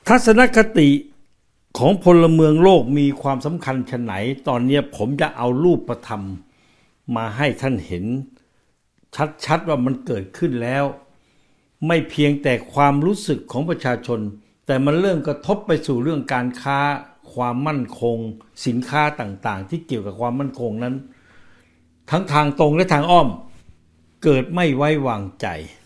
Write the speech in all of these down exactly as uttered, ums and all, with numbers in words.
ทัศนคติของพลเมืองโลกมีความสำคัญขนาดไหนตอนนี้ผมจะเอารูปธรรมมาให้ท่านเห็นชัดๆว่ามันเกิดขึ้นแล้วไม่เพียงแต่ความรู้สึกของประชาชนแต่มันเริ่มกระทบไปสู่เรื่องการค้าความมั่นคงสินค้าต่างๆที่เกี่ยวกับความมั่นคงนั้นทั้งทางตรงและทางอ้อมเกิดไม่ไว้วางใจ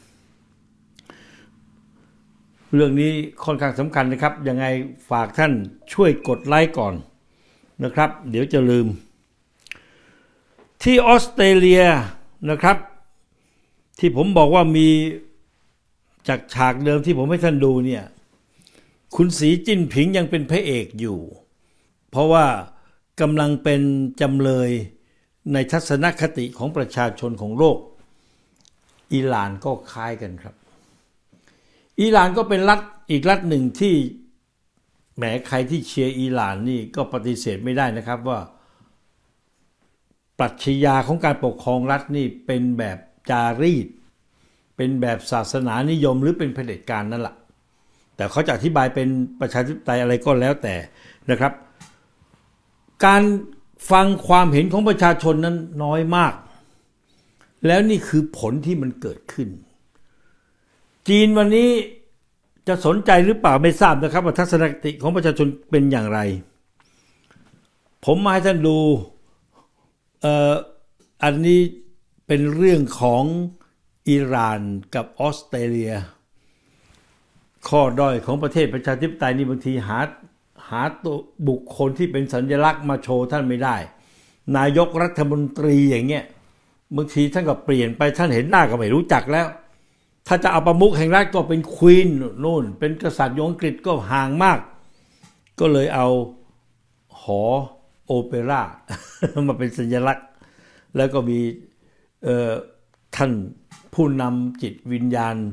เรื่องนี้ค่อนข้างสำคัญนะครับยังไงฝากท่านช่วยกดไลค์ก่อนนะครับเดี๋ยวจะลืมที่ออสเตรเลียนะครับที่ผมบอกว่ามีจากฉากเดิมที่ผมให้ท่านดูเนี่ยคุณสีจิ้นผิงยังเป็นพระเอกอยู่เพราะว่ากำลังเป็นจำเลยในทัศนคติของประชาชนของโลกอิหร่านก็คล้ายกันครับอิหร่านก็เป็นรัฐอีกรัฐหนึ่งที่แหมใครที่เชียร์อิหร่านนี่ก็ปฏิเสธไม่ได้นะครับว่าปรัชญาของการปกครองรัฐนี่เป็นแบบจารีตเป็นแบบศาสนานิยมหรือเป็นเผด็จการนั่นแหละแต่เขาจะอธิบายเป็นประชาธิปไตยอะไรก็แล้วแต่นะครับการฟังความเห็นของประชาชนนั้นน้อยมากแล้วนี่คือผลที่มันเกิดขึ้นจีนวันนี้จะสนใจหรือเปล่าไม่ทราบนะครับว่าทัศนคติของประชาชนเป็นอย่างไรผมมาให้ท่านดูเอ่ออันนี้เป็นเรื่องของอิหร่านกับออสเตรเลียข้อด้อยของประเทศประชาธิปไตยนี่บางทีหาหาตัวบุคคลที่เป็นสัญลักษณ์มาโชว์ท่านไม่ได้นายกรัฐมนตรีอย่างเงี้ยบางทีท่านก็เปลี่ยนไปท่านเห็นหน้าก็ไม่รู้จักแล้วถ้าจะเอาประมุขแห่งรัฐก็เป็นควีนนู่นเป็นกษัตริย์อังกฤษก็ห่างมากก็เลยเอาหอโอเปร่ามาเป็นสัญลักษณ์แล้วก็มีเอ่อท่านผู้นำจิตวิญญาณ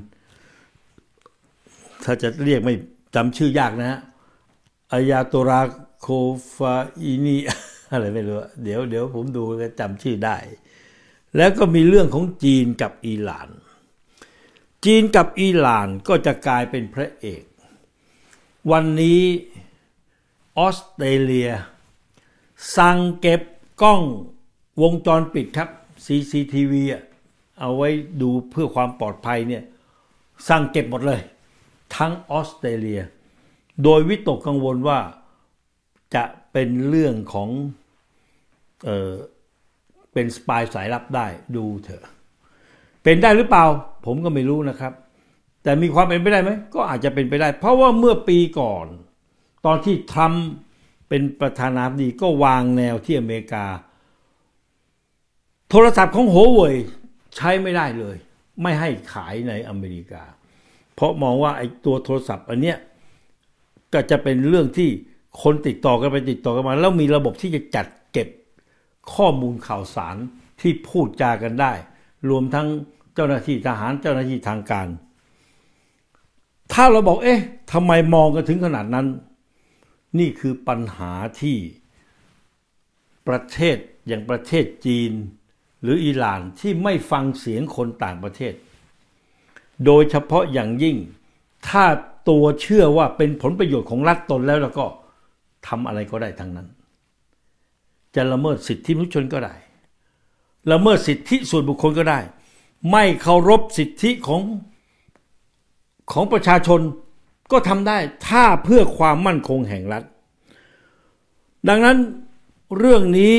ถ้าจะเรียกไม่จำชื่อยากนะฮะอายาโตราโคฟาอินีอะไรไม่รู้เดี๋ยวเดี๋ยวผมดูแล้วจำชื่อได้แล้วก็มีเรื่องของจีนกับอิหร่านจีนกับอิหร่านก็จะกลายเป็นพระเอกวันนี้ออสเตรเลียสั่งเก็บกล้องวงจรปิดครับ ซี ซี ที วี เอาไว้ดูเพื่อความปลอดภัยเนี่ยสั่งเก็บหมดเลยทั้งออสเตรเลียโดยวิตกกังวลว่าจะเป็นเรื่องของเอ่อเป็นสปายสายลับได้ดูเถอะเป็นได้หรือเปล่าผมก็ไม่รู้นะครับแต่มีความเป็นไปได้ไหมก็อาจจะเป็นไปได้เพราะว่าเมื่อปีก่อนตอนที่ทรัมป์เป็นประธานาธิบดีก็วางแนวที่อเมริกาโทรศัพท์ของ Huawei ใช้ไม่ได้เลยไม่ให้ขายในอเมริกาเพราะมองว่าไอ้ตัวโทรศัพท์อันเนี้ยก็จะเป็นเรื่องที่คนติดต่อกันไปติดต่อกันมาแล้วมีระบบที่จะจัดเก็บข้อมูลข่าวสารที่พูดจากันได้รวมทั้งเจ้าหน้าที่ทหารเจ้าหน้าที่ทางการถ้าเราบอกเอ๊ะทำไมมองกันถึงขนาดนั้นนี่คือปัญหาที่ประเทศอย่างประเทศจีนหรืออิหร่านที่ไม่ฟังเสียงคนต่างประเทศโดยเฉพาะอย่างยิ่งถ้าตัวเชื่อว่าเป็นผลประโยชน์ของรัฐตนแล้วแล้วก็ทำอะไรก็ได้ทั้งนั้นจะละเมิดสิทธิมนุษยชนก็ได้ละเมิดสิทธิส่วนบุคคลก็ได้ไม่เคารพสิทธิของของประชาชนก็ทำได้ถ้าเพื่อความมั่นคงแห่งรัฐดังนั้นเรื่องนี้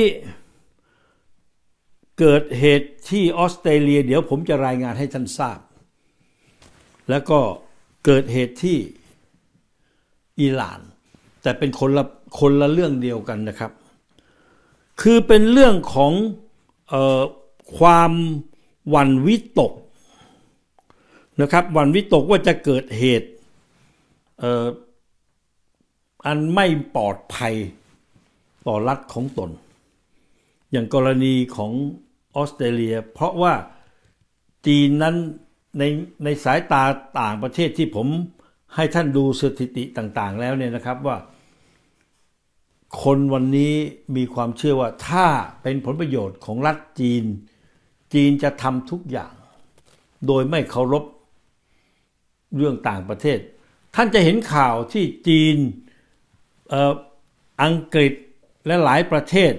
เกิดเหตุที่ออสเตรเลียเดี๋ยวผมจะรายงานให้ท่านทราบแล้วก็เกิดเหตุที่อิหร่านแต่เป็นคนละคนละเรื่องเดียวกันนะครับคือเป็นเรื่องของเอ่อความหวั่นวิตกนะครับหวั่นวิตกว่าจะเกิดเหตุเอ่ออันไม่ปลอดภัยต่อรัฐของตนอย่างกรณีของออสเตรเลียเพราะว่าจีนนั้นในในสายตาต่างประเทศที่ผมให้ท่านดูสถิติต่างๆแล้วเนี่ยนะครับว่าคนวันนี้มีความเชื่อว่าถ้าเป็นผลประโยชน์ของรัฐจีนจีนจะทำทุกอย่างโดยไม่เคารพเรื่องต่างประเทศท่านจะเห็นข่าวที่จีนเอ่ออังกฤษและหลายประเทศ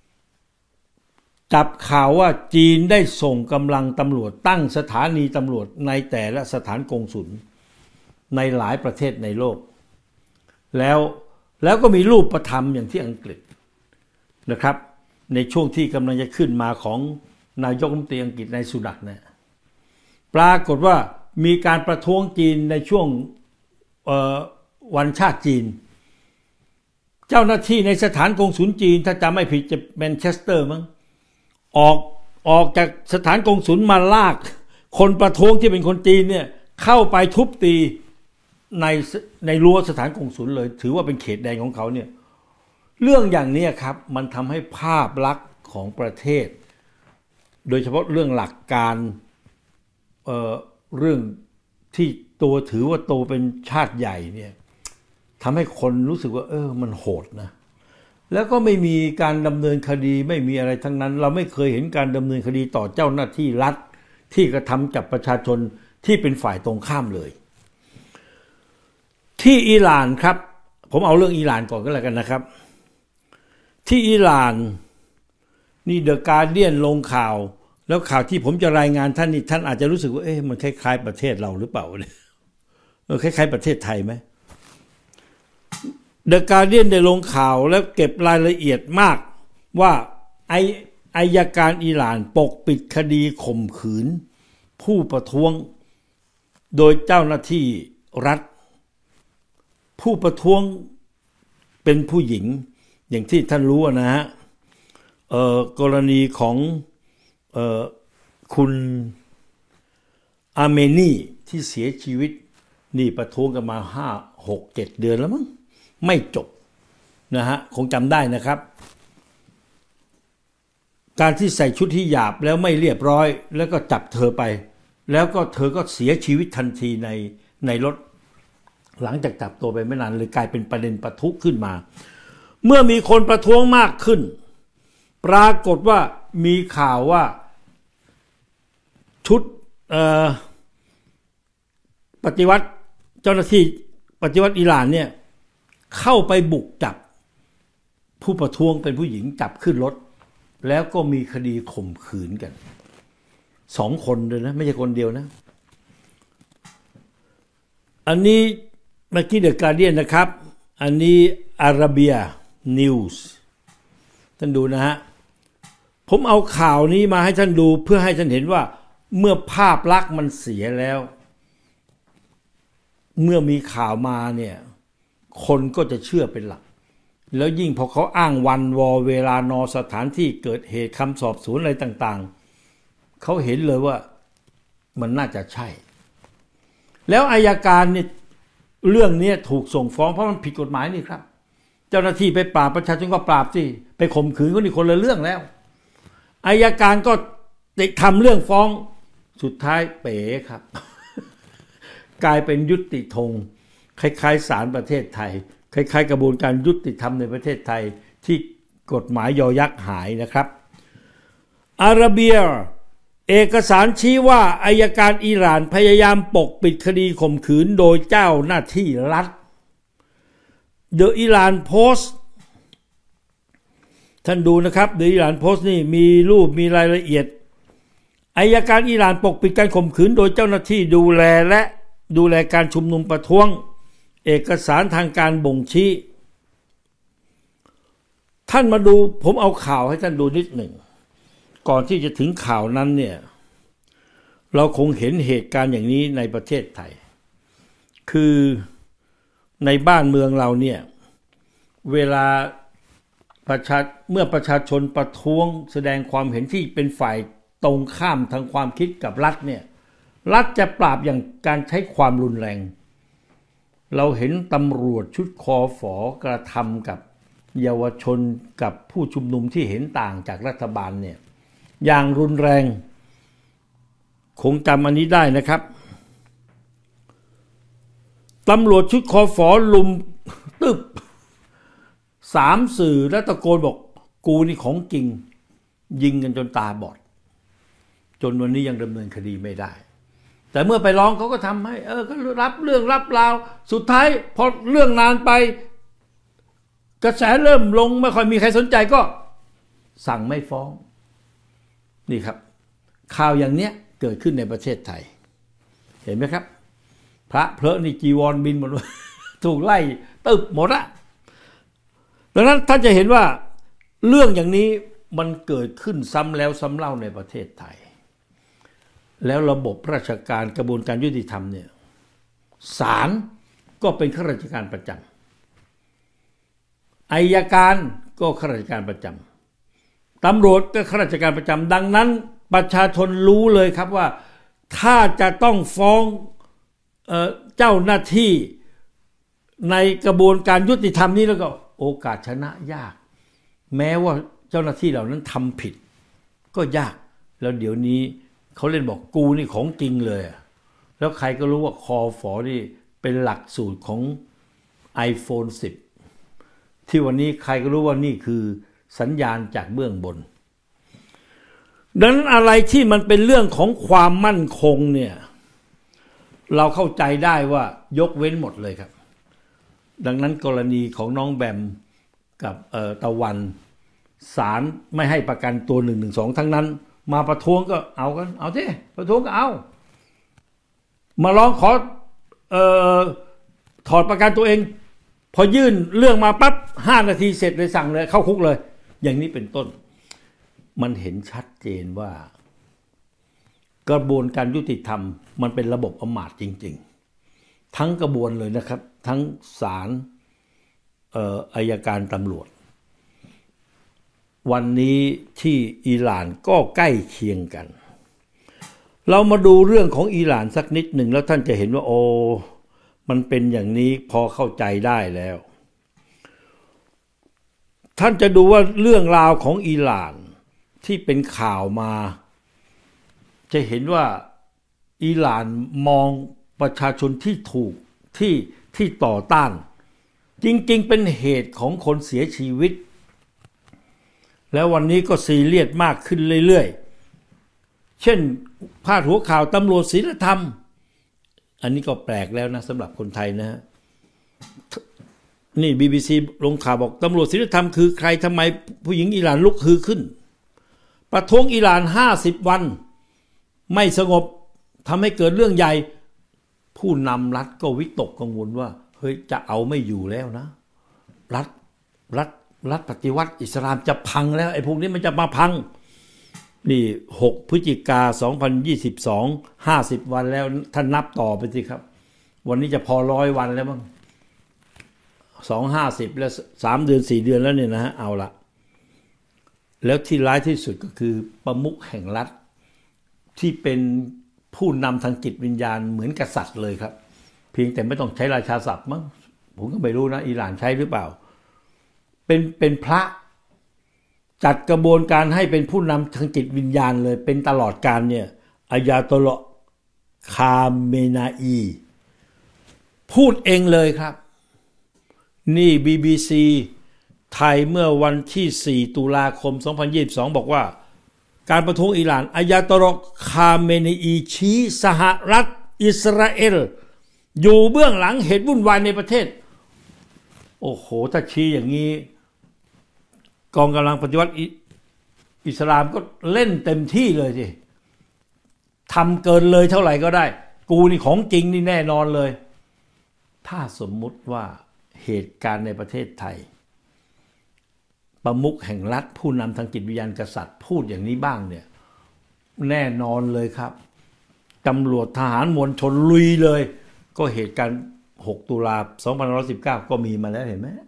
จับข่าวว่าจีนได้ส่งกำลังตำรวจตั้งสถานีตำรวจในแต่ละสถานกงสุลในหลายประเทศในโลกแล้วแล้วก็มีรูปธรรมอย่างที่อังกฤษนะครับในช่วงที่กำลังจะขึ้นมาของนายกรัฐมนตรีอังกฤษในสุนัขเนี่ยปรากฏว่ามีการประท้วงจีนในช่วงวันชาติจีนเจ้าหน้าที่ในสถานกงสุลจีนถ้าจำไม่ผิดจะแมนเชสเตอร์มั้งออกออกจากสถานกงสุลมาลากคนประท้วงที่เป็นคนจีนเนี่ยเข้าไปทุบตีในในรั้วสถานกงสุลเลยถือว่าเป็นเขตแดนของเขาเนี่ยเรื่องอย่างนี้ครับมันทำให้ภาพลักษณ์ของประเทศโดยเฉพาะเรื่องหลักการเอ่อเรื่องที่ตัวถือว่าโตเป็นชาติใหญ่เนี่ยทำให้คนรู้สึกว่าเออมันโหดนะแล้วก็ไม่มีการดำเนินคดีไม่มีอะไรทั้งนั้นเราไม่เคยเห็นการดำเนินคดีต่อเจ้าหน้าที่รัฐที่กระทำกับประชาชนที่เป็นฝ่ายตรงข้ามเลยที่อิหร่านครับผมเอาเรื่องอิหร่านก่อนก็แล้วกันนะครับที่อิหร่านนี่เดอะการ์เดียนลงข่าวแล้วข่าวที่ผมจะรายงานท่านนี่ท่านอาจจะรู้สึกว่าเอ๊ะมันคล้ายๆประเทศเราหรือเปล่าเนี่ยเออคล้ายๆประเทศไทยไหมเดอะการ์เดียนได้ลงข่าวแล้วเก็บรายละเอียดมากว่าไออัยการอิหร่านปกปิดคดีข่มขืนผู้ประท้วงโดยเจ้าหน้าที่รัฐผู้ประท้วงเป็นผู้หญิงอย่างที่ท่านรู้นะฮะกรณีของเอ่อคุณอาร์เมนีที่เสียชีวิตนี่ประท้วงกันมาห้าหกเจ็ดเดือนแล้วมั้งไม่จบนะฮะคงจำได้นะครับการที่ใส่ชุดที่หยาบแล้วไม่เรียบร้อยแล้วก็จับเธอไปแล้วก็เธอก็เสียชีวิตทันทีในในรถหลังจากจับตัวไปไม่นานเลยกลายเป็นประเด็นปะทุขึ้นมาเมื่อมีคนประท้วงมากขึ้นปรากฏว่ามีข่าวว่าชุดปฏิวัติเจ้าหน้าที่ปฏิวัติอิหร่านเนี่ยเข้าไปบุกจับผู้ประท้วงเป็นผู้หญิงจับขึ้นรถแล้วก็มีคดีข่มขืนกันสองคนเลยนะไม่ใช่คนเดียวนะอันนี้เมื่อกี้เดอะการ์เดียนนะครับอันนี้อาราเบียนิวส์ท่านดูนะฮะผมเอาข่าวนี้มาให้ท่านดูเพื่อให้ท่านเห็นว่าเมื่อภาพลักษณ์มันเสียแล้วเมื่อมีข่าวมาเนี่ยคนก็จะเชื่อเป็นหลักแล้วยิ่งพอเขาอ้างวันวอเวลานอสถานที่เกิดเหตุคำสอบสวนอะไรต่างๆเขาเห็นเลยว่ามันน่าจะใช่แล้วอัยการเนี่ยเรื่องนี้ถูกส่งฟ้องเพราะมันผิดกฎหมายนี่ครับเจ้าหน้าที่ไปปราบประชาชนก็ปราบสิไปข่มขืนก็นี่คนละเรื่องแล้วอัยการก็ทำเรื่องฟ้องสุดท้ายเป๋ครับ กลายเป็นยุติธงคล้ายๆศาลประเทศไทยคล้ายๆกระบวนการยุติธรรมในประเทศไทยที่กฎหมายยอยักษ์หายนะครับอาราเบียเอกสารชี้ว่าอัยการอิหร่านพยายามปกปิดคดีข่มขืนโดยเจ้าหน้าที่รัฐ The Iran Post ท่านดูนะครับ The Iran Post นี่มีรูปมีรายละเอียดอัยการอิหร่านปกปิดการข่มขืนโดยเจ้าหน้าที่ดูแลและดูแลการชุมนุมประท้วงเอกสารทางการบ่งชี้ท่านมาดูผมเอาข่าวให้ท่านดูนิดหนึ่งก่อนที่จะถึงข่าวนั้นเนี่ยเราคงเห็นเหตุการณ์อย่างนี้ในประเทศไทยคือในบ้านเมืองเราเนี่ยเวลาประชาเมื่อประชาชนประท้วงแสดงความเห็นที่เป็นฝ่ายตรงข้ามทางความคิดกับรัฐเนี่ยรัฐจะปราบอย่างการใช้ความรุนแรงเราเห็นตำรวจชุดคอฝอกระทำกับเยาวชนกับผู้ชุมนุมที่เห็นต่างจากรัฐบาลเนี่ยอย่างรุนแรงคงจำอันนี้ได้นะครับตำรวจชุดคอฝอลุมตึบสามสื่อและตะโกนบอกกูนี่ของจริงยิงกันจนตาบอดจนวันนี้ยังดำเนินคดีไม่ได้แต่เมื่อไปร้องเขาก็ทำให้เออก็รับเรื่องรับราวสุดท้ายพอเรื่องนานไปกระแสเริ่มลงไม่ค่อยมีใครสนใจก็สั่งไม่ฟ้องนี่ครับข่าวอย่างเนี้ยเกิดขึ้นในประเทศไทยเห็นไหมครับพระเพลนี่จีวรบินหมดเลยถูกไล่ตึบหมดละดังนั้นท่านจะเห็นว่าเรื่องอย่างนี้มันเกิดขึ้นซ้ำแล้วซ้ำเล่าในประเทศไทยแล้วระบบราชการกระบวนการยุติธรรมเนี่ยศาลก็เป็นข้าราชการประจำอัยการก็ข้าราชการประจำตำรวจก็ข้าราชการประจำดังนั้นประชาชนรู้เลยครับว่าถ้าจะต้องฟ้องเอ่อเจ้าหน้าที่ในกระบวนการยุติธรรมนี้แล้วก็โอกาสชนะยากแม้ว่าเจ้าหน้าที่เหล่านั้นทำผิดก็ยากแล้วเดี๋ยวนี้เขาเล่นบอกกูนี่ของจริงเลยแล้วใครก็รู้ว่าคอฝอนี่เป็นหลักสูตรของ ไอโฟน สิบที่วันนี้ใครก็รู้ว่านี่คือสัญญาณจากเบื้องบนดังนั้นอะไรที่มันเป็นเรื่องของความมั่นคงเนี่ยเราเข้าใจได้ว่ายกเว้นหมดเลยครับดังนั้นกรณีของน้องแบมกับตะวันศาลไม่ให้ประกันตัวหนึ่งหนึ่งสองทั้งนั้นมาประท้วงก็เอากันเอาที่ประท้วงก็เอามาร้องขอเอ่อถอดประกันตัวเองพอยื่นเรื่องมาปั๊บห้านาทีเสร็จเลยสั่งเลยเข้าคุกเลยอย่างนี้เป็นต้นมันเห็นชัดเจนว่ากระบวนการยุติธรรมมันเป็นระบบอำมาตย์จริงๆทั้งกระบวนเลยนะครับทั้งศาลเอ่ออัยการตำรวจวันนี้ที่อิหร่านก็ใกล้เคียงกันเรามาดูเรื่องของอิหร่านสักนิดหนึ่งแล้วท่านจะเห็นว่าโอ้มันเป็นอย่างนี้พอเข้าใจได้แล้วท่านจะดูว่าเรื่องราวของอิหร่านที่เป็นข่าวมาจะเห็นว่าอิหร่านมองประชาชนที่ถูกที่ที่ต่อต้านจริงๆเป็นเหตุของคนเสียชีวิตแล้ววันนี้ก็ซีเรียสมากขึ้นเรื่อยๆเช่นพาดหัวข่าวตำรวจศีลธรรมอันนี้ก็แปลกแล้วนะสำหรับคนไทยนะฮะนี่ บี บี ซี ลงข่าวบอกตำรวจศีลธรรมคือใครทำไมผู้หญิงอิหร่านลุกฮือขึ้นประท้วงอิหร่านห้าสิบวันไม่สงบทำให้เกิดเรื่องใหญ่ผู้นำรัฐก็วิตกกังวลว่าเฮ้ยจะเอาไม่อยู่แล้วนะรัฐรัฐรัฐปฏิวัติอิสลามจะพังแล้วไอ้พวกนี้มันจะมาพังนี่หกพฤศจิกาสองพันยี่สิบสอง ห้าสิบวันแล้วท่านนับต่อไปสิครับวันนี้จะพอร้อยวันแล้วมั้งสองห้าสิบแล้วสามเดือนสี่เดือนแล้วเนี่ยนะฮะเอาละแล้วที่ร้ายที่สุดก็คือประมุขแห่งรัฐที่เป็นผู้นำทางจิตวิญญาณเหมือนกษัตริย์เลยครับเพียงแต่ไม่ต้องใช้ราชาศัพท์มั้งผมก็ไม่รู้นะอิหร่านใช้หรือเปล่าเป็นเป็นพระจัดกระบวนการให้เป็นผู้นำทางจิตวิญญาณเลยเป็นตลอดการเนี่ยอายาโตลอคาเมนาอีพูดเองเลยครับนี่ บี บี ซี ไทยเมื่อวันที่สี่ตุลาคมสองพันยี่สิบสองบอกว่าการประท้วงอิหร่านอายาโตลอคาเมนาอีชี้สหรัฐอิสราเอลอยู่เบื้องหลังเหตุวุ่นวายในประเทศโอ้โหถ้าชี้อย่างนี้กองกำลังปฏิวัติอิสลามก็เล่นเต็มที่เลยสิทำเกินเลยเท่าไหร่ก็ได้กูนี่ของจริงนี่แน่นอนเลยถ้าสมมุติว่าเหตุการณ์ในประเทศไทยประมุขแห่งรัฐผู้นำทางจิตวิญญาณกษัตริย์พูดอย่างนี้บ้างเนี่ยแน่นอนเลยครับตำรวจทหารมวลชนลุยเลยก็เหตุการณ์หกตุลาสองพันห้าร้อยสิบเก้าก็มีมาแล้วเห็นไหม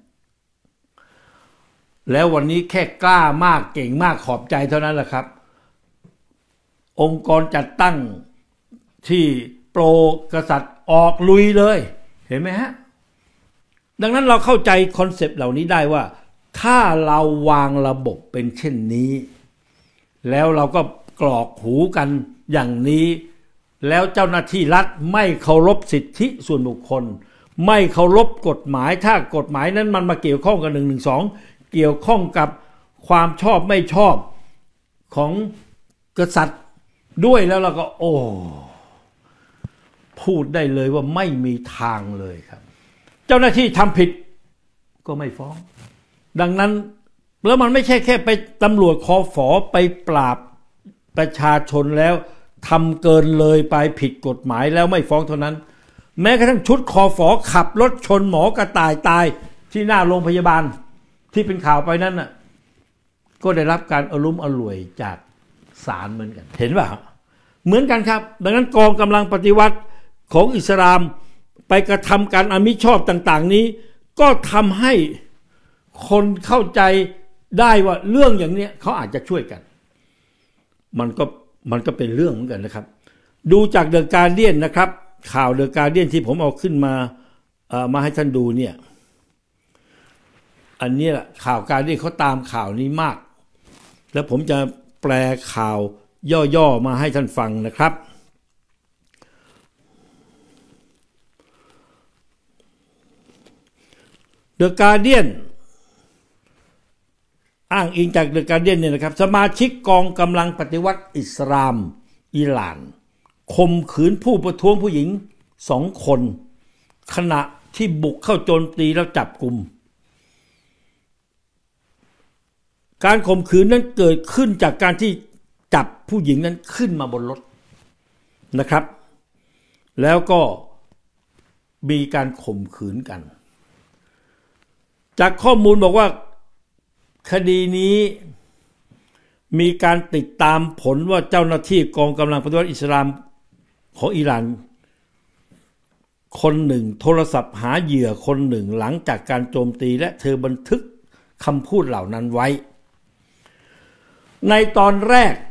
แล้ววันนี้แค่กล้ามากเก่งมากขอบใจเท่านั้นแหละครับองค์กรจัดตั้งที่โปรกษัตริย์ออกลุยเลยเห็นไหมฮะดังนั้นเราเข้าใจคอนเซปต์เหล่านี้ได้ว่าถ้าเราวางระบบเป็นเช่นนี้แล้วเราก็กรอกหูกันอย่างนี้แล้วเจ้าหน้าที่รัฐไม่เคารพสิทธิส่วนบุคคลไม่เคารพกฎหมายถ้ากฎหมายนั้นมันมาเกี่ยวข้องกับหนึ่งหนึ่งสองเกี่ยวข้องกับความชอบไม่ชอบของกษัตริย์ด้วยแล้วเราก็โอ้พูดได้เลยว่าไม่มีทางเลยครับเจ้าหน้าที่ทำผิดก็ไม่ฟ้องดังนั้นแล้วมันไม่ใช่แค่ไปตำรวจคอฝอไปปราบประชาชนแล้วทำเกินเลยไปผิดกฎหมายแล้วไม่ฟ้องเท่านั้นแม้กระทั่งชุดคอฝอขับรถชนหมอกระต่ายตายที่หน้าโรงพยาบาลที่เป็นข่าวไปนั้นน่ะก็ได้รับการอลุ้มอล่วยจากศาลเหมือนกันเห็นป่ะเหมือนกันครับดังนั้นกองกำลังปฏิวัติของอิสลามไปกระทำการอมิชอบต่างๆนี้ก็ทำให้คนเข้าใจได้ว่าเรื่องอย่างนี้เขาอาจจะช่วยกันมันก็มันก็เป็นเรื่องเหมือนกันนะครับดูจากเดอะการ์เดียนนะครับข่าวเดอะการ์เดียนที่ผมเอาขึ้นมาเอ่อมาให้ท่านดูเนี่ยอันนี้แหละข่าวการ์เดียนเขาตามข่าวนี้มากแล้วผมจะแปลข่าวย่อๆมาให้ท่านฟังนะครับเดอะการ์เดียนอ้างอิงจากเดอะการ์เดียนเนี่ยนะครับสมาชิกกองกำลังปฏิวัติอิสลามอิหร่านข่มขืนผู้ประท้วงผู้หญิงสองคนขณะที่บุกเข้าโจมตีแล้วจับกุมการข่มขืนนั้นเกิดขึ้นจากการที่จับผู้หญิงนั้นขึ้นมาบนรถนะครับแล้วก็มีการข่มขืนกันจากข้อมูลบอกว่าคดีนี้มีการติดตามผลว่าเจ้าหน้าที่กองกำลังปฏิวัติอิสลามของอิหร่านคนหนึ่งโทรศัพท์หาเหยื่อคนหนึ่งหลังจากการโจมตีและเธอบันทึกคำพูดเหล่านั้นไว้ในตอนแรก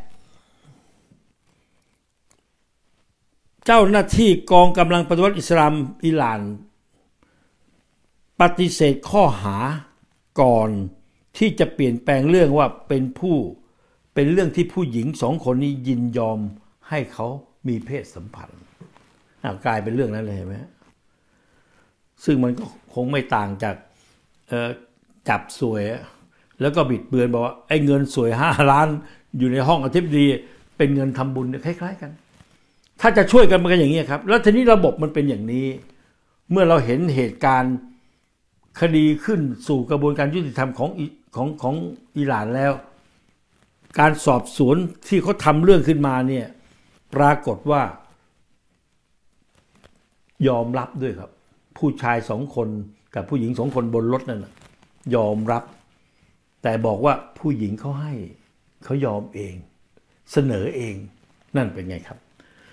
เจ้าหน้าที่กองกำลังปฏิวัติอิสลามอิหร่านปฏิเสธข้อหาก่อนที่จะเปลี่ยนแปลงเรื่องว่าเป็นผู้เป็นเรื่องที่ผู้หญิงสองคนนี้ยินยอมให้เขามีเพศสัมพันธ์กลายเป็นเรื่องนั้นเลยเห็นไหมซึ่งมันก็คงไม่ต่างจากจับสวยแล้วก็บิดเบือนบอกว่าไอ้เงินสวยห้าล้านอยู่ในห้องอธิบดีเป็นเงินทำบุญคล้ายๆกันถ้าจะช่วยกันมันก็อย่างนี้ครับแล้วทีนี้ระบบมันเป็นอย่างนี้เมื่อเราเห็นเหตุการณ์คดีขึ้นสู่กระบวนการยุติธรรมของของของอิหร่านแล้วการสอบสวนที่เขาทำเรื่องขึ้นมาเนี่ยปรากฏว่ายอมรับด้วยครับผู้ชายสองคนกับผู้หญิงสองคนบนรถนั่นนะยอมรับแต่บอกว่าผู้หญิงเขาให้เขายอมเองเสนอเองนั่นเป็นไงครับ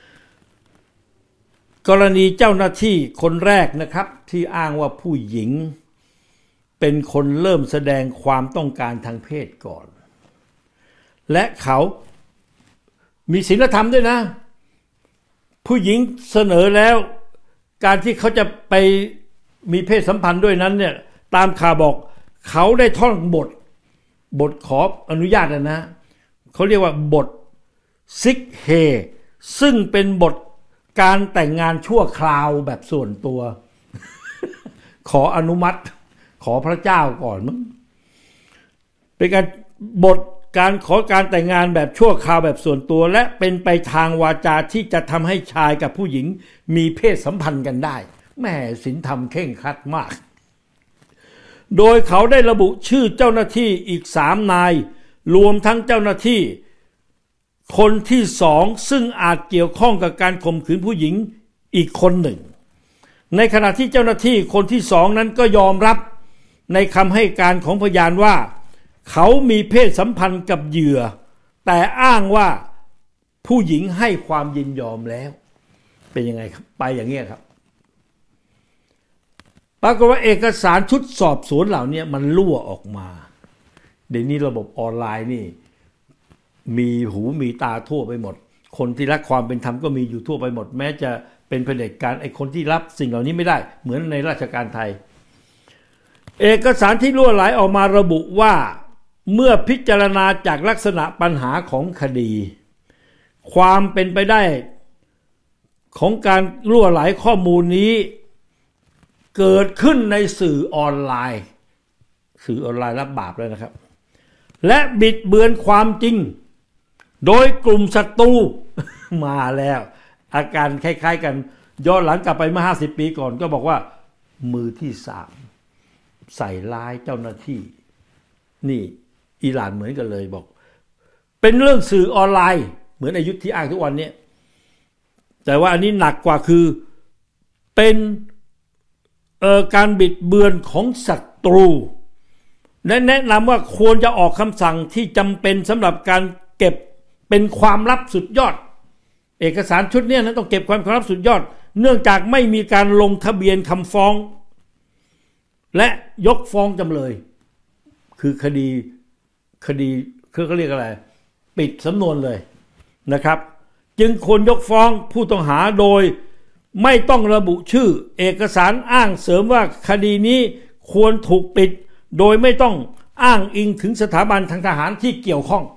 กรณีเจ้าหน้าที่คนแรกนะครับที่อ้างว่าผู้หญิงเป็นคนเริ่มแสดงความต้องการทางเพศก่อนและเขามีศีลธรรมด้วยนะผู้หญิงเสนอแล้วการที่เขาจะไปมีเพศสัมพันธ์ด้วยนั้นเนี่ยตามข่าวบอกเขาได้ท่องบทบทขออนุญาตนะนะเขาเรียกว่าบทซิกเฮซึ่งเป็นบทการแต่งงานชั่วคราวแบบส่วนตัว ขออนุมัติขอพระเจ้าก่อนมั้งเป็นการบทการขอการแต่งงานแบบชั่วคราวแบบส่วนตัวและเป็นไปทางวาจาที่จะทำให้ชายกับผู้หญิงมีเพศสัมพันธ์กันได้แม่ศีลธรรมเข่งครัดมากโดยเขาได้ระบุชื่อเจ้าหน้าที่อีกสามนายรวมทั้งเจ้าหน้าที่คนที่สองซึ่งอาจเกี่ยวข้องกับการข่มขืนผู้หญิงอีกคนหนึ่งในขณะที่เจ้าหน้าที่คนที่สองนั้นก็ยอมรับในคำให้การของพยานว่าเขามีเพศสัมพันธ์กับเหยื่อแต่อ้างว่าผู้หญิงให้ความยินยอมแล้วเป็นยังไงครับไปอย่างนี้ครับปรากฏว่าเอกสารชุดสอบสวนเหล่านี้มันรั่วออกมาเดี๋ยวนี้ระบบออนไลน์นี่มีหูมีตาทั่วไปหมดคนที่รักความเป็นธรรมก็มีอยู่ทั่วไปหมดแม้จะเป็นเผด็จการไอ้คนที่รับสิ่งเหล่านี้ไม่ได้เหมือนในราชการไทยเอกสารที่รั่วไหลออกมาระบุว่าเมื่อพิจารณาจากลักษณะปัญหาของคดีความเป็นไปได้ของการรั่วไหลข้อมูลนี้เกิดขึ้นในสื่อออนไลน์สื่อออนไลน์รับบาปแล้วนะครับและบิดเบือนความจริงโดยกลุ่มศัตรู มาแล้วอาการคล้ายๆกันย้อนหลังกลับไปเมื่อห้าสิบปีก่อนก็บอกว่ามือที่สามใส่ร้ายเจ้าหน้าที่นี่อิหร่านเหมือนกันเลยบอกเป็นเรื่องสื่อออนไลน์เหมือนอายุที่อ้างทุกวันนี้แต่ว่าอันนี้หนักกว่าคือเป็นเอ่อการบิดเบือนของศัตรูและแนะนำว่าควรจะออกคำสั่งที่จำเป็นสำหรับการเก็บเป็นความลับสุดยอดเอกสารชุดนี้นะต้องเก็บความลับสุดยอดเนื่องจากไม่มีการลงทะเบียนคำฟ้องและยกฟ้องจำเลยคือคดีคดีคือเขาเรียกอะไรปิดสำนวนเลยนะครับจึงควรยกฟ้องผู้ต้องหาโดยไม่ต้องระบุชื่อเอกสารอ้างเสริมว่าคดีนี้ควรถูกปิดโดยไม่ต้องอ้างอิงถึงสถาบันทางทหารที่เกี่ยวข้อง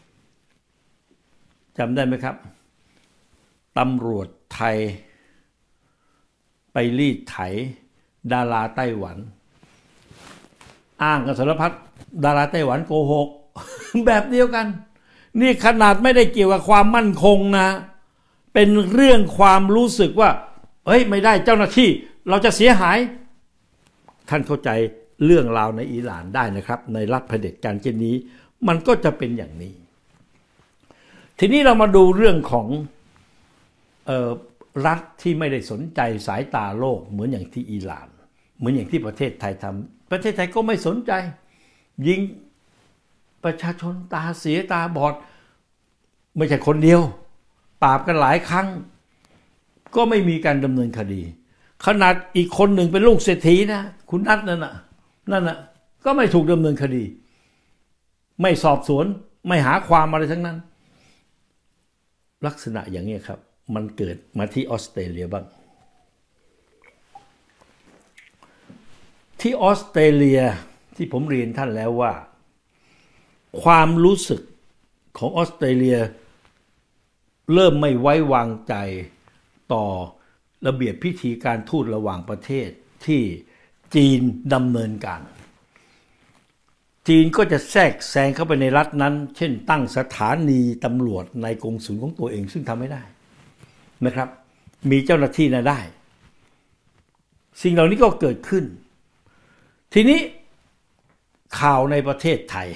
จำได้ไหมครับตำรวจไทยไปรีดไถดาราไต้หวันอ้างกันสารพัดดาราไต้หวันโกหก แบบเดียวกันนี่ขนาดไม่ได้เกี่ยวกับความมั่นคงนะเป็นเรื่องความรู้สึกว่าเฮ้ยไม่ได้เจ้าหน้าที่เราจะเสียหายท่านเข้าใจเรื่องราวในอิหร่านได้นะครับในรัฐเผด็จการเช่นนี้มันก็จะเป็นอย่างนี้ทีนี้เรามาดูเรื่องของเอ่อรัฐที่ไม่ได้สนใจสายตาโลกเหมือนอย่างที่อิหร่านเหมือนอย่างที่ประเทศไทยทำประเทศไทยก็ไม่สนใจยิงประชาชนตาเสียตาบอดไม่ใช่คนเดียวปราบกันหลายครั้งก็ไม่มีการดำเนินคดีขนาดอีกคนหนึ่งเป็นลูกเศรษฐีนะคุณนัทนั่นน่ะนั่นน่ะก็ไม่ถูกดำเนินคดีไม่สอบสวนไม่หาความอะไรทั้งนั้นลักษณะอย่างนี้ครับมันเกิดมาที่ออสเตรเลียบ้างที่ออสเตรเลียที่ผมเรียนท่านแล้วว่าความรู้สึกของออสเตรเลียเริ่มไม่ไว้วางใจต่อระเบียบพิธีการทูตระหว่างประเทศที่จีนดำเนินการจีนก็จะแทรกแซงเข้าไปในรัฐนั้นเช่นตั้งสถานีตำรวจในกงสุลของตัวเองซึ่งทำไม่ได้นะครับมีเจ้าหน้าที่นะได้สิ่งเหล่านี้ก็เกิดขึ้นทีนี้ข่าวในประเทศไทย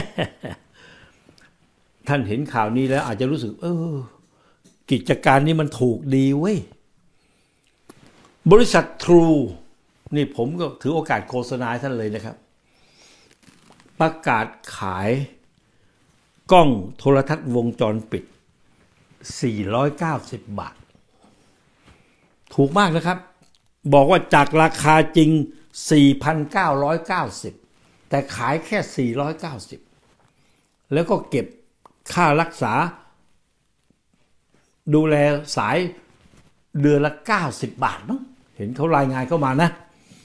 ท่านเห็นข่าวนี้แล้วอาจจะรู้สึกเออกิจการนี้มันถูกดีเว้ยบริษัททรูนี่ผมก็ถือโอกาสโฆษณาให้ท่านเลยนะครับประกาศขายกล้องโทรทัศน์วงจรปิดสี่ร้อยเก้าสิบบาทถูกมากนะครับบอกว่าจากราคาจริง สี่พันเก้าร้อยเก้าสิบ แต่ขายแค่สี่ร้อยเก้าสิบแล้วก็เก็บค่ารักษาดูแลสายเดือนละเก้าสิบบาทมั้งเห็นเขารายงานเข้ามานะ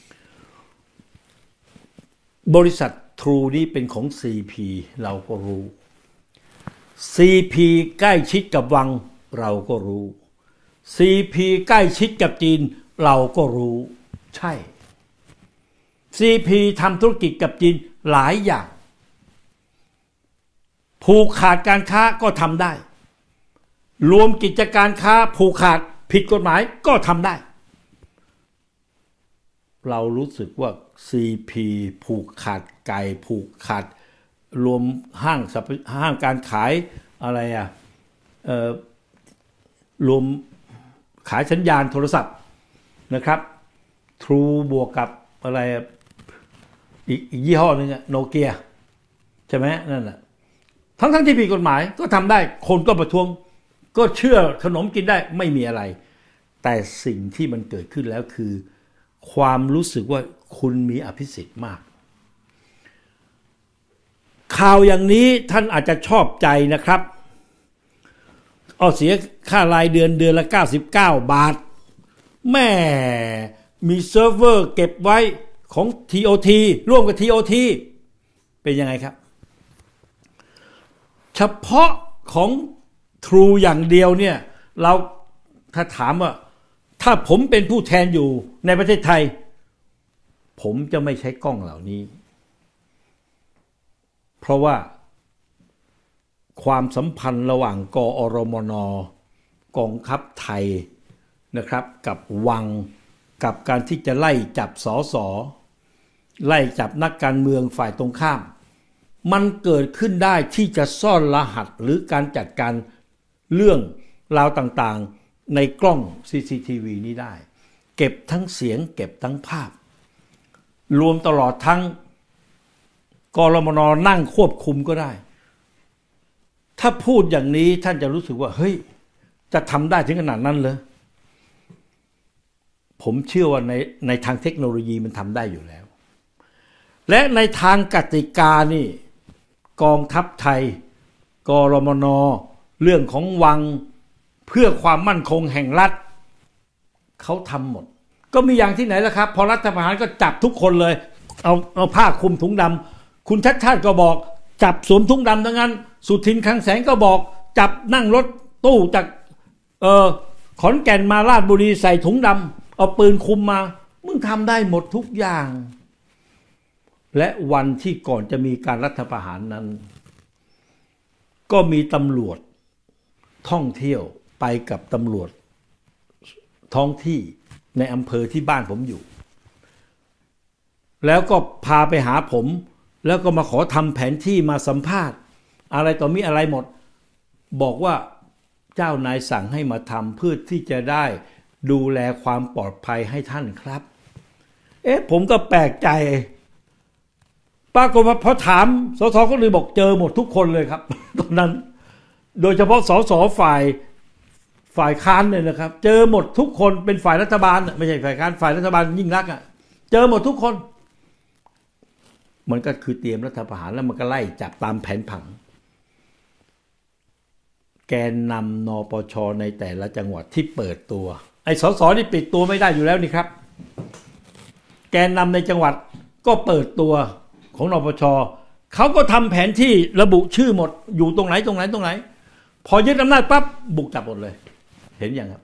บริษัททรูนี้เป็นของ ซี พี เราก็รู้ ซี พี ใกล้ชิดกับวังเราก็รู้ ซี พี ใกล้ชิดกับจีนเราก็รู้ใช่ ซี พี ทำธุรกิจกับจีนหลายอย่างผูกขาดการค้าก็ทำได้รวมกิจการค้าผูกขาดผิดกฎหมายก็ทำได้เรารู้สึกว่า ซี พี ผูกขาดไก่ผูกขาดรวมห้างห้างการขายอะไรอ่ะเอ่อรวมขายสัญญาณโทรศัพท์นะครับทรูบวกกับอะไรอีกยี่ห้อนึงอะโนเกียใช่ไหมนั่นแหละทั้งทั้งที่ผิดกฎหมายก็ทำได้คนก็ประท้วงก็เชื่อขนมกินได้ไม่มีอะไรแต่สิ่งที่มันเกิดขึ้นแล้วคือความรู้สึกว่าคุณมีอภิสิทธิ์มากข่าวอย่างนี้ท่านอาจจะชอบใจนะครับเอาเสียค่ารายเดือนเดือนละเก้าสิบเก้าบาทแม่มีเซิร์ฟเวอร์เก็บไว้ของ ที โอ ที ร่วมกับ ที โอ ที เป็นยังไงครับเฉพาะของ True อย่างเดียวเนี่ยเราถ้าถามว่าถ้าผมเป็นผู้แทนอยู่ในประเทศไทยผมจะไม่ใช้กล้องเหล่านี้เพราะว่าความสัมพันธ์ระหว่างกอรมน.กองทัพไทยนะครับกับวังกับการที่จะไล่จับสสไล่จับนักการเมืองฝ่ายตรงข้ามมันเกิดขึ้นได้ที่จะซ่อนรหัสหรือการจัดการเรื่องราวต่างๆในกล้อง ซี ซี ที วี นี้ได้เก็บทั้งเสียงเก็บทั้งภาพรวมตลอดทั้งกรมน.นั่งควบคุมก็ได้ถ้าพูดอย่างนี้ท่านจะรู้สึกว่าเฮ้ยจะทำได้ถึงขนาดนั้นเลยผมเชื่อว่าในในทางเทคโนโลยีมันทำได้อยู่แล้วและในทางกติกานี่กองทัพไทยกรมน.เรื่องของวังเพื่อความมั่นคงแห่งรัฐเขาทำหมดก็มีอย่างที่ไหนล่ะครับพอรัฐประหารก็จับทุกคนเลยเอาเอาผ้าคลุมถุงดำคุณชัดชาติก็บอกจับสวมถุงดำทั้งนั้นสุทินคลังแสงก็บอกจับนั่งรถตู้จากเออขอนแก่นมาราชบุรีใส่ถุงดำเอาปืนคุมมามึงทำได้หมดทุกอย่างและวันที่ก่อนจะมีการรัฐประหารนั้นก็มีตำรวจท่องเที่ยวไปกับตำรวจท้องที่ในอำเภอที่บ้านผมอยู่แล้วก็พาไปหาผมแล้วก็มาขอทำแผนที่มาสัมภาษณ์อะไรต่อมีอะไรหมดบอกว่าเจ้านายสั่งให้มาทำเพื่อที่จะได้ดูแลความปลอดภัยให้ท่านครับเอ๊ะผมก็แปลกใจปรากฏว่าพอถามสสก็เลยบอกเจอหมดทุกคนเลยครับตอนนั้นโดยเฉพาะสสฝ่ายฝ่ายค้านเนี่ยนะครับเจอหมดทุกคนเป็นฝ่ายรัฐบาลไม่ใช่ฝ่ายค้านฝ่ายรัฐบาลยิ่งรักอ่ะเจอหมดทุกคนมันก็คือเตรียมรัฐประหารแล้วมันก็ไล่จับตามแผนผังแกนนำนปช.ในแต่ละจังหวัดที่เปิดตัวไอ้สสนี่ปิดตัวไม่ได้อยู่แล้วนี่ครับแกนนำในจังหวัดก็เปิดตัวของนปช.เขาก็ทำแผนที่ระบุชื่อหมดอยู่ตรงไหนตรงไหนตรงไหนพอยึดอำนาจปั๊บบุกจับหมดเลยเห็นอย่างครับ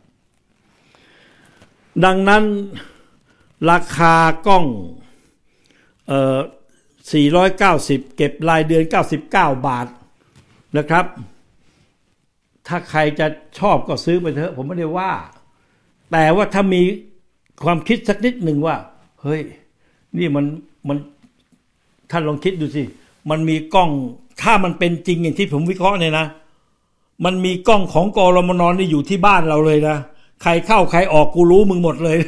ดังนั้นราคากล้องเอ่อสี่ร้อยเก้าสิบเก็บรายเดือนเก้าสิบเก้าบาทนะครับถ้าใครจะชอบก็ซื้อไปเถอะผมไม่ได้ว่าแต่ว่าถ้ามีความคิดสักนิดหนึ่งว่าเฮ้ยนี่มันมันท่านลองคิดดูสิมันมีกล้องถ้ามันเป็นจริงอย่างที่ผมวิเคราะห์เนี่ยนะมันมีกล้องของกรมน.นี่อยู่ที่บ้านเราเลยนะใครเข้าใครออกกูรู้มึงหมดเลย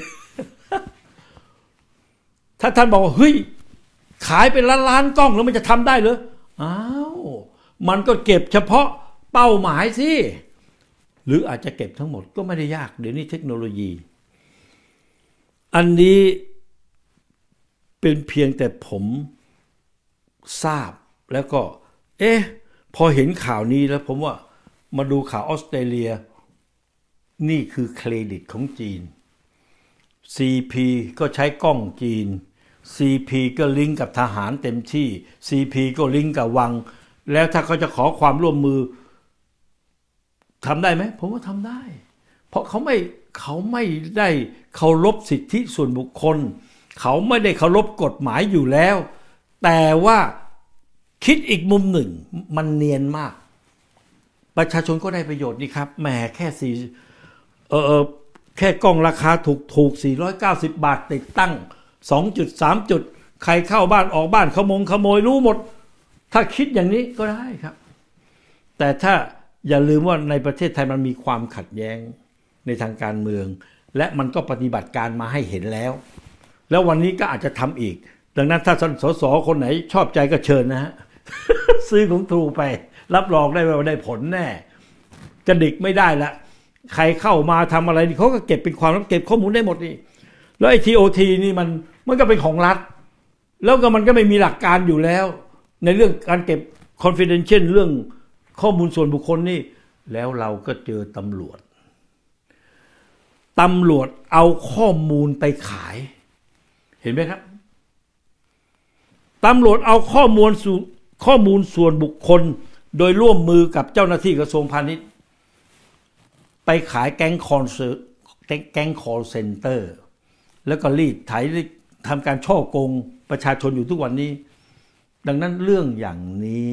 ถ้าท่านบอกเฮ้ยขายเป็นล้านล้านกล้องแล้วมันจะทำได้เหรออ้าวมันก็เก็บเฉพาะเป้าหมายสิหรืออาจจะเก็บทั้งหมดก็ไม่ได้ยากเดี๋ยวนี้เทคโนโลยีอันนี้เป็นเพียงแต่ผมทราบแล้วก็เอ๊ะพอเห็นข่าวนี้แล้วผมว่ามาดูข่าวออสเตรเลียนี่คือเครดิตของจีน ซี พี ก็ใช้กล้องจีน ซี พี ก็ลิงก์กับทหารเต็มที่ ซี พี ก็ลิงก์กับวังแล้วถ้าเขาจะขอความร่วมมือทำได้ไหมผมว่าทำได้เพราะเขาไม่เขาไม่ได้เคารพสิทธิส่วนบุคคลเขาไม่ได้เคารพกฎหมายอยู่แล้วแต่ว่าคิดอีกมุมหนึ่งมันเนียนมากประชาชนก็ได้ประโยชน์นี่ครับแหมแค่สี่เออแค่กล้องราคาถูกถูกสี่ร้อยเก้าสิบบาทติดตั้ง สองจุดสาม จุดใครเข้าบ้านออกบ้านขโมงขโมยรู้หมดถ้าคิดอย่างนี้ก็ได้ครับแต่ถ้าอย่าลืมว่าในประเทศไทยมันมีความขัดแย้งในทางการเมืองและมันก็ปฏิบัติการมาให้เห็นแล้วแล้ววันนี้ก็อาจจะทำอีกดังนั้นถ้าสสคนไหนชอบใจก็เชิญนะฮะ ซื้อของทรูไปรับรองได้ว่าได้ผลแน่กระดิกไม่ได้ละใครเข้ามาทำอะไรเขาก็เก็บเป็นความลับเก็บข้อมูลได้หมดนี่แล้วไอ้ ที โอ ที นี่มันมันก็เป็นของรัฐแล้วก็มันก็ไม่มีหลักการอยู่แล้วในเรื่องการเก็บ confidential เรื่องข้อมูลส่วนบุคคลนี่แล้วเราก็เจอตำรวจตำรวจเอาข้อมูลไปขายเห็นไหมครับตำรวจเอาข้อมูลสู่ข้อมูลส่วนบุคคลโดยร่วมมือกับเจ้าหน้าที่กระทรวงพาณิชย์ไปขายแก๊งคอนเสิร์ตแก๊งคอลเซ็นเตอร์แล้วก็รีดไถทำการช่อโกงประชาชนอยู่ทุกวันนี้ดังนั้นเรื่องอย่างนี้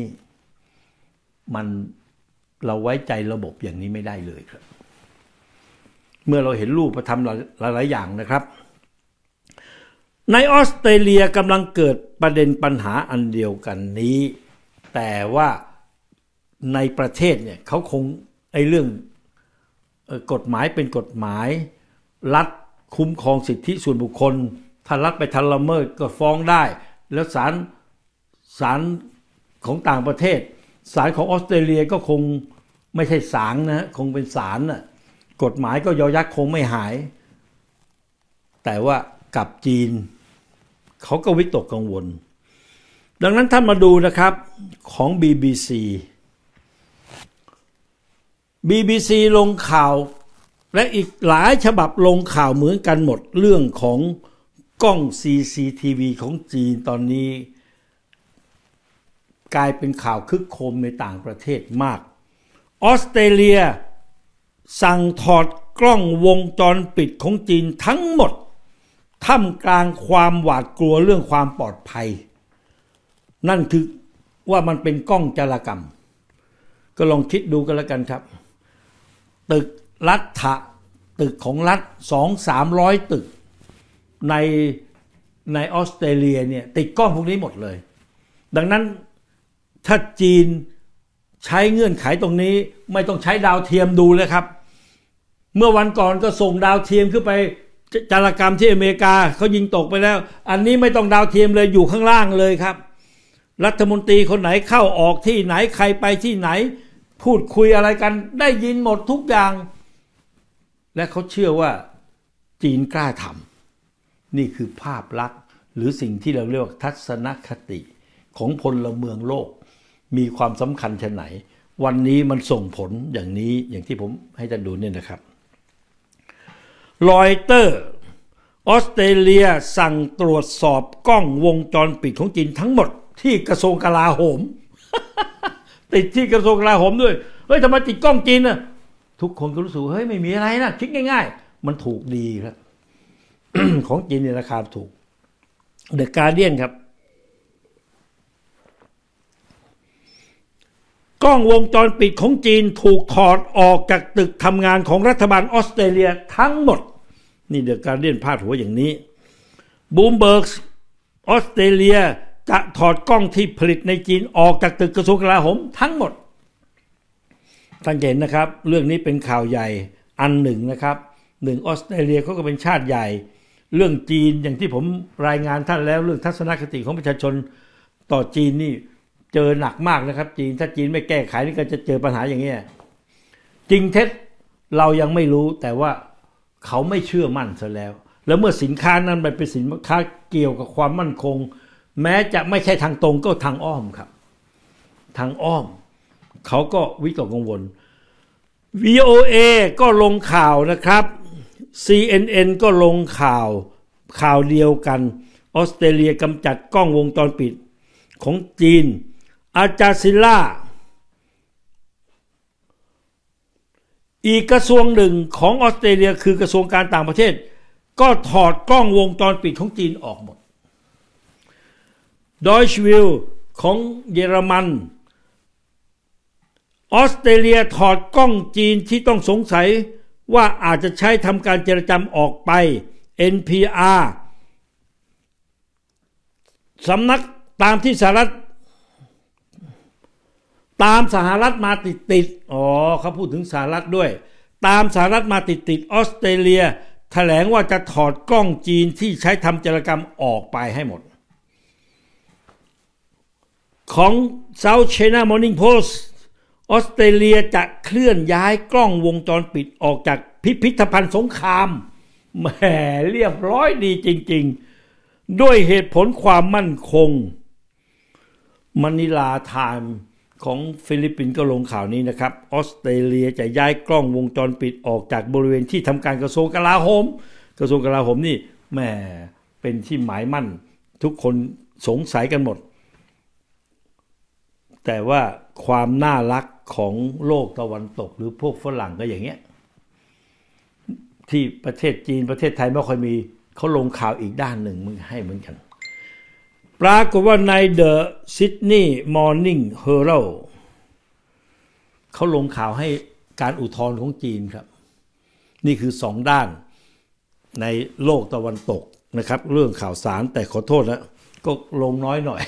มันเราไว้ใจระบบอย่างนี้ไม่ได้เลยครับเมื่อเราเห็นรูปธรรมหลายๆอย่างนะครับในออสเตรเลียกำลังเกิดประเด็นปัญหาอันเดียวกันนี้แต่ว่าในประเทศเนี่ยเขาคงไอ้เรื่องกฎหมายเป็นกฎหมายรัฐคุ้มครองสิทธิส่วนบุคคลถ้ารัฐไปทำละเมิดก็ฟ้องได้แล้วศาลศาลของต่างประเทศศาลของออสเตรเลียก็คงไม่ใช่ศาลนะคงเป็นศาลน่ะกฎหมายก็ยอยักคงไม่หายแต่ว่ากับจีนเขาก็วิตกกังวลดังนั้นท่านมาดูนะครับของ บี บี ซี บี บี ซี ลงข่าวและอีกหลายฉบับลงข่าวเหมือนกันหมดเรื่องของกล้อง ซี ซี ที วี ของจีนตอนนี้กลายเป็นข่าวคึกโครมในต่างประเทศมากออสเตรเลียสั่งถอดกล้องวงจรปิดของจีนทั้งหมดท่ามกลางความหวาดกลัวเรื่องความปลอดภัยนั่นคือว่ามันเป็นกล้องจารกรรมก็ลองคิดดูกันแล้วกันครับตึกรัฐะตึกของรัฐสองสามร้อยตึกในในออสเตรเลียเนี่ยติดกล้องพวกนี้หมดเลยดังนั้นถ้าจีนใช้เงื่อนไขตรงนี้ไม่ต้องใช้ดาวเทียมดูเลยครับเมื่อวันก่อนก็ส่งดาวเทียมขึ้นไปจารกรรมที่อเมริกาเขายิงตกไปแล้วอันนี้ไม่ต้องดาวเทียมเลยอยู่ข้างล่างเลยครับรัฐมนตรีคนไหนเข้าออกที่ไหนใครไปที่ไหนพูดคุยอะไรกันได้ยินหมดทุกอย่างและเขาเชื่อว่าจีนกล้าทำนี่คือภาพลักษณ์หรือสิ่งที่เราเรียกว่าทัศนคติของพลเมืองโลกมีความสำคัญแค่ไหนวันนี้มันส่งผลอย่างนี้อย่างที่ผมให้ท่านดูเนี่ยนะครับรอยเตอร์ออสเตรเลียสั่งตรวจสอบกล้องวงจรปิดของจีนทั้งหมดที่กระทรวงกลาโหม ติดที่กระทรวงกลาโหมด้วยเฮ้ยทำไมติดกล้องจีนน่ะทุกคนก็รู้สึกเฮ้ยไม่มีอะไรนะคิดง่ายๆมันถูกดีครับ ของจีนในราคาถูก The Guardian ครับกล้องวงจรปิดของจีนถูกถอดออกจากตึกทำงานของรัฐบาลออสเตรเลียทั้งหมดนี่เดอะการ์เดียนพาดหัวอย่างนี้บูมเบิร์กออสเตรเลียจะถอดกล้องที่ผลิตในจีนออกจากตึกกระทรวงกลาโหมทั้งหมดท่านเห็นนะครับเรื่องนี้เป็นข่าวใหญ่อันหนึ่งนะครับหนึ่งออสเตรเลียเขาก็เป็นชาติใหญ่เรื่องจีนอย่างที่ผมรายงานท่านแล้วเรื่องทัศนคติของประชาชนต่อจีนนี่เจอหนักมากนะครับจีนถ้าจีนไม่แก้ไขนี่ก็จะเจอปัญหาอย่างนี้จริงเท็จเรายังไม่รู้แต่ว่าเขาไม่เชื่อมั่นซะแล้วแล้วเมื่อสินค้านั้นมันเป็นสินค้าเกี่ยวกับความมั่นคงแม้จะไม่ใช่ทางตรงก็ทางอ้อมครับทางอ้อมเขาก็วิตกกังวล วี โอ เอ ก็ลงข่าวนะครับ ซี เอ็น เอ็น ก็ลงข่าวข่าวเดียวกันออสเตรเลียกำจัดกล้องวงจรปิดของจีนอาจาซิล่าอีกกระทรวงหนึ่งของออสเตรเลียคือกระทรวงการต่างประเทศก็ถอดกล้องวงจรปิดของจีนออกหมดดอยช์วิลของเยอรมันออสเตรเลียถอดกล้องจีนที่ต้องสงสัยว่าอาจจะใช้ทำการเจรจาออกไป เอ็น พี อาร์ สำนักตามที่สหรัฐตามสหรัฐมาติดติดอ๋อเขาพูดถึงสหรัฐด้วยตามสหรัฐมาติดติดออสเตรเลียแถลงว่าจะถอดกล้องจีนที่ใช้ทำจารกรรมออกไปให้หมดของ South China Morning Post ออสเตรเลียจะเคลื่อนย้ายกล้องวงจรปิดออกจากพิพิธภัณฑ์สงครามแหมเรียบร้อยดีจริงๆด้วยเหตุผลความมั่นคงมะนิลาไทม์ของฟิลิปปินส์ก็ลงข่าวนี้นะครับออสเตรเลียจะย้ายกล้องวงจรปิดออกจากบริเวณที่ทำการกระทรวงกลาโหมกระทรวงกลาโหมนี่แหมเป็นที่หมายมั่นทุกคนสงสัยกันหมดแต่ว่าความน่ารักของโลกตะวันตกหรือพวกฝรั่งก็อย่างเงี้ยที่ประเทศจีนประเทศไทยไม่ค่อยมีเขาลงข่าวอีกด้านหนึ่งมึงให้เหมือนกันปรากฏว่าใน The Sydney Morning Herald เขาลงข่าวให้การอุทธรณ์ของจีนครับนี่คือสองด้านในโลกตะวันตกนะครับเรื่องข่าวสารแต่ขอโทษนะก็ลงน้อยหน่อย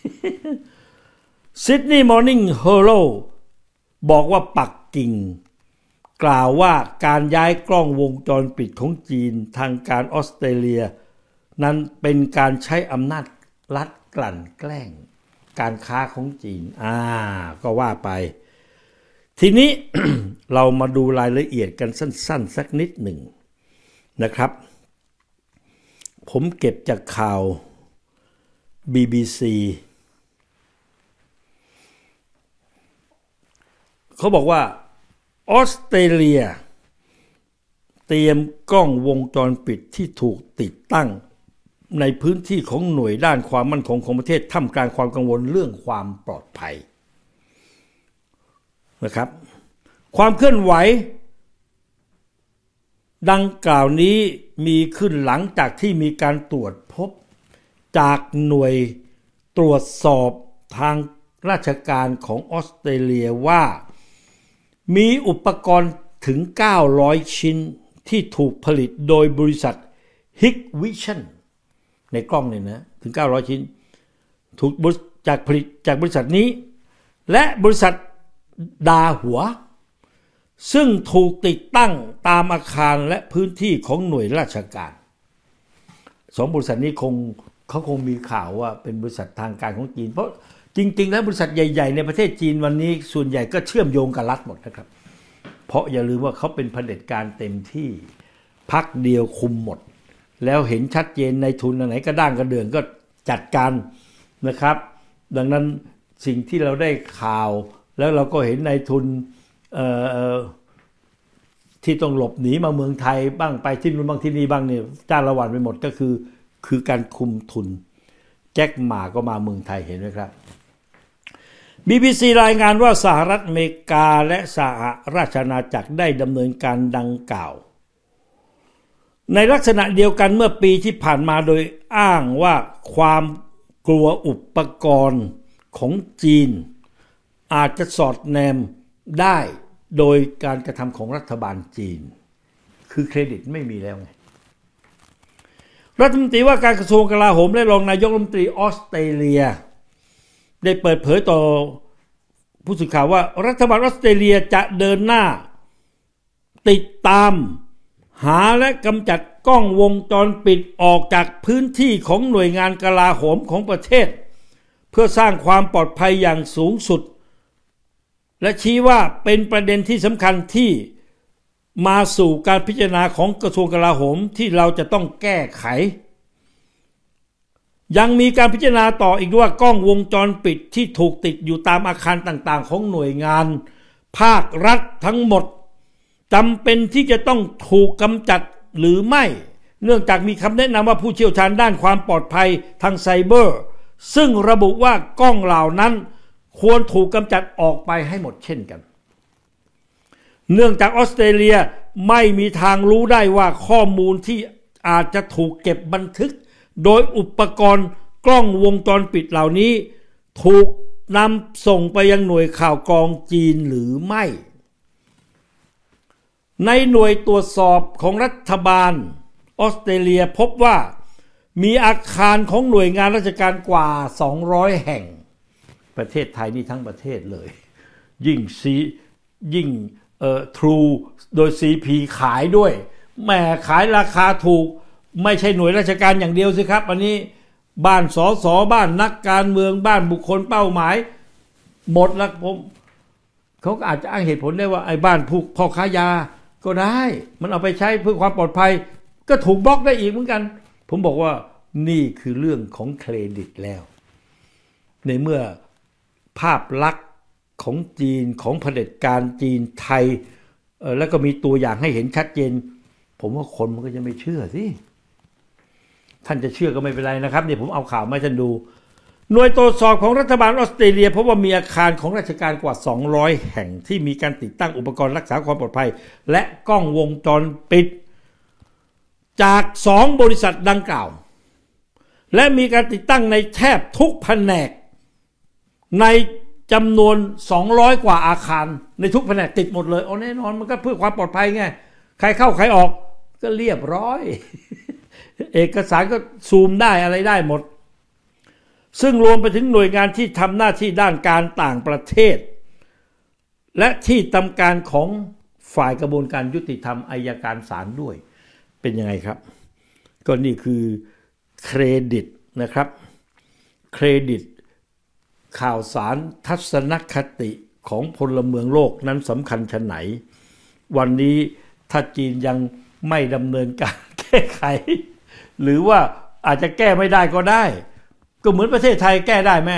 Sydney Morning Herald บอกว่าปักกิ่งกล่าวว่าการย้ายกล้องวงจรปิดของจีนทางการออสเตรเลียนั้นเป็นการใช้อำนาจรัฐกลั่นแกล้งการค้าของจีนอ่าก็ว่าไปทีนี้ เรามาดูรายละเอียดกันสั้นๆสักนิดหนึ่งนะครับผมเก็บจากข่าว บี บี ซี เขาบอกว่าออสเตรเลียเตรียมกล้องวงจรปิดที่ถูกติดตั้งในพื้นที่ของหน่วยด้านความมั่นคงของประเทศท่ามกลางความกังวลเรื่องความปลอดภัยนะครับความเคลื่อนไหวดังกล่าวนี้มีขึ้นหลังจากที่มีการตรวจพบจากหน่วยตรวจสอบทางราชการของออสเตรเลียว่ามีอุปกรณ์ถึงเก้าร้อยชิ้นที่ถูกผลิตโดยบริษัท Hikvision ในกล้องเนี่ยนะถึงเก้าร้อยชิ้นถูกจากผลิตจากบริษัทนี้และบริษัทดาหัวซึ่งถูกติดตั้งตามอาคารและพื้นที่ของหน่วยราชการสองบริษัทนี้คงเขาคงมีข่าวว่าเป็นบริษัททางการของจีนเพราะจริงๆแล้วบริษัทใหญ่ๆในประเทศจีนวันนี้ส่วนใหญ่ก็เชื่อมโยงกับรัฐหมดนะครับเพราะอย่าลืมว่าเขาเป็นเผด็จการเต็มที่พรรคเดียวคุมหมดแล้วเห็นชัดเจนในทุนไหนก็ด้างกระเดื่องก็จัดการนะครับดังนั้นสิ่งที่เราได้ข่าวแล้วเราก็เห็นในทุนที่ต้องหลบหนีมาเมืองไทยบ้างไปที่นู่นบ้างที่นี่บ้างเนี่ยจ้าละวันไปหมดก็คือคือการคุมทุนแจ็คหม่าก็มาเมืองไทยเห็นไหมครับ บี บี ซี รายงานว่าสหรัฐอเมริกาและสหราชอาณาจักรได้ดำเนินการดังกล่าวในลักษณะเดียวกันเมื่อปีที่ผ่านมาโดยอ้างว่าความกลัวอุปกรณ์ของจีนอาจจะสอดแนมได้โดยการกระทำของรัฐบาลจีนคือเครดิตไม่มีแล้วไงรัฐมนตรีว่าการกระทรวงกลาโหมและรองนายกรัฐมนตรีออสเตรเลียได้เปิดเผยต่อผู้สื่อข่าวว่ารัฐบาลออสเตรเลียจะเดินหน้าติดตามหาและกำจัดกล้องวงจรปิดออกจากพื้นที่ของหน่วยงานกลาโหมของประเทศเพื่อสร้างความปลอดภัยอย่างสูงสุดและชี้ว่าเป็นประเด็นที่สำคัญที่มาสู่การพิจารณาของกระทรวงกลาโหมที่เราจะต้องแก้ไขยังมีการพิจารณาต่ออีกว่ากล้องวงจรปิดที่ถูกติดอยู่ตามอาคารต่างๆของหน่วยงานภาครัฐทั้งหมดจำเป็นที่จะต้องถูกกำจัดหรือไม่เนื่องจากมีคำแนะนำว่าผู้เชี่ยวชาญด้านความปลอดภัยทางไซเบอร์ซึ่งระบุว่ากล้องเหล่านั้นควรถูกกำจัดออกไปให้หมดเช่นกันเนื่องจากออสเตรเลียไม่มีทางรู้ได้ว่าข้อมูลที่อาจจะถูกเก็บบันทึกโดยอุปกรณ์กล้องวงจรปิดเหล่านี้ถูกนำส่งไปยังหน่วยข่าวกรองจีนหรือไม่ในหน่วยตรวจสอบของรัฐบาลออสเตรเลียพบว่ามีอาคารของหน่วยงานราชการกว่าสองร้อยแห่งประเทศไทยนี่ทั้งประเทศเลยยิ่งซียิ่งเอ่อ True โดย ซี พี ขายด้วยแหมขายราคาถูกไม่ใช่หน่วยราชการอย่างเดียวสิครับอันนี้บ้านสสบ้านนักการเมืองบ้านบุคคลเป้าหมายหมดแล้วผมเขาอาจจะอ้างเหตุผลได้ว่าไอ้บ้านผู้พ่อค้ายาก็ได้มันเอาไปใช้เพื่อความปลอดภัยก็ถูกบล็อกได้อีกเหมือนกันผมบอกว่านี่คือเรื่องของเครดิตแล้วในเมื่อภาพลักษณ์ของจีนของเผด็จการจีนไทยเอ่อแล้วก็มีตัวอย่างให้เห็นชัดเจนผมว่าคนมันก็จะไม่เชื่อสิท่านจะเชื่อก็ไม่เป็นไรนะครับนี่ผมเอาข่าวมาให้ท่านดูหน่วยตรวจสอบของรัฐบาลออสเตรเลียเพราะว่ามีอาคารของราชการกว่าสองร้อยแห่งที่มีการติดตั้งอุปกรณ์รักษาความปลอดภัยและกล้องวงจรปิดจากสองบริษัทดังกล่าวและมีการติดตั้งในแทบทุกแผนกในจำนวนสองร้อยกว่าอาคารในทุกแผนกติดหมดเลยโอ้แน่นอนมันก็เพื่อความปลอดภัยไงใครเข้าใครออกก็เรียบร้อย เอกสารก็ซูมได้อะไรได้หมดซึ่งรวมไปถึงหน่วยงานที่ทำหน้าที่ด้านการต่างประเทศและที่ทำการของฝ่ายกระบวนการยุติธรรมอัยการศาลด้วยเป็นยังไงครับก็นี่คือเครดิตนะครับเครดิตข่าวสารทัศนคติของพลเมืองโลกนั้นสำคัญชะไหนวันนี้ถ้าจีนยังไม่ดำเนินการแก้ไขหรือว่าอาจจะแก้ไม่ได้ก็ได้ก็เหมือนประเทศไทยแก้ได้ไหม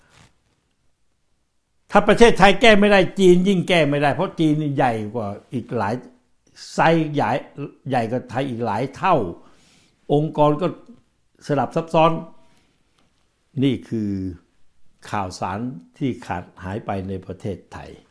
ถ้าประเทศไทยแก้ไม่ได้จีนยิ่งแก้ไม่ได้เพราะจีนใหญ่กว่าอีกหลายไซส์ใหญ่ใหญ่กว่าไทยอีกหลายเท่าองค์กรก็สลับซับซ้อนนี่คือข่าวสารที่ขาดหายไปในประเทศไทย